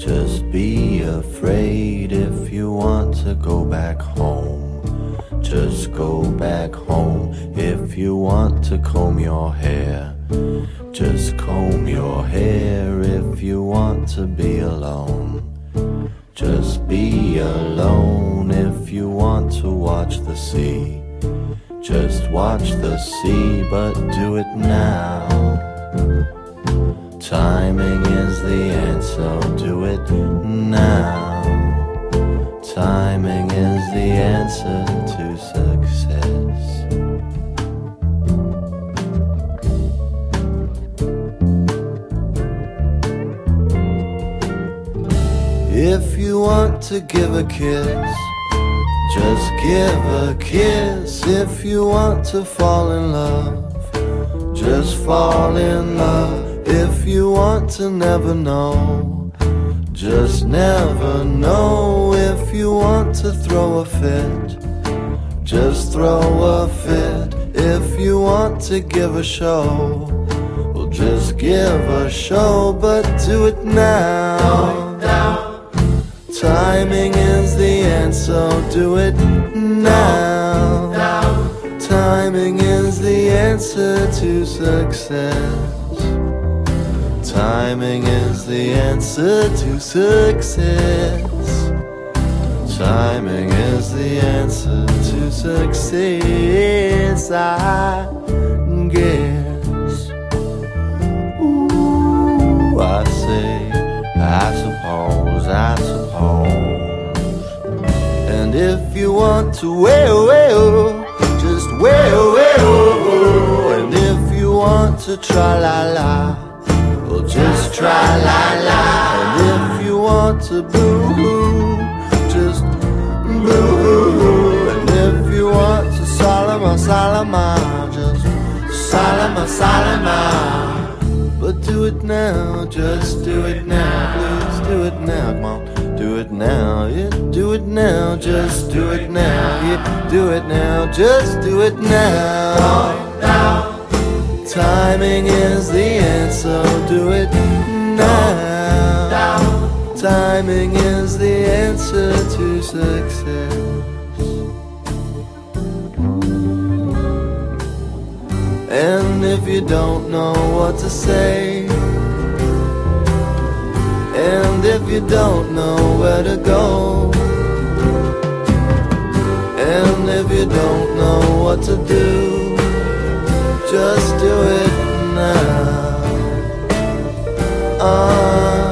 Just be afraid if you want to go back home. Just go back home if you want to comb your hair. Just comb your hair if you want to be alone. Just be alone if you want to watch the sea. Just watch the sea, but do it now. Timing is the answer, do it now. Timing is the answer to success. If you want to give a kiss, just give a kiss. If you want to fall in love, just fall in love. If you want to never know, just never know. If you want to throw a fit, just throw a fit. If you want to give a show, well, just give a show, but do it now. Timing is the answer, do it now. Timing is the answer to success. Timing is the answer to success. Timing is the answer to success, I guess. Ooh, I say, I suppose. And if you want to wail, just wail. And if you want to tra-la-la, well, just tra-la-la. And if you want to boo, just boo. And if you want to salama, just salama. But do it now, just do it now. Please do it now, come on. Do it now, yeah, do it now. Just do it now, yeah, do it now. Just do it now. Timing is the answer, do it now. Timing is the answer to success. And if you don't know what to say, and if you don't know where to go, and if you don't know what to do, just do it now.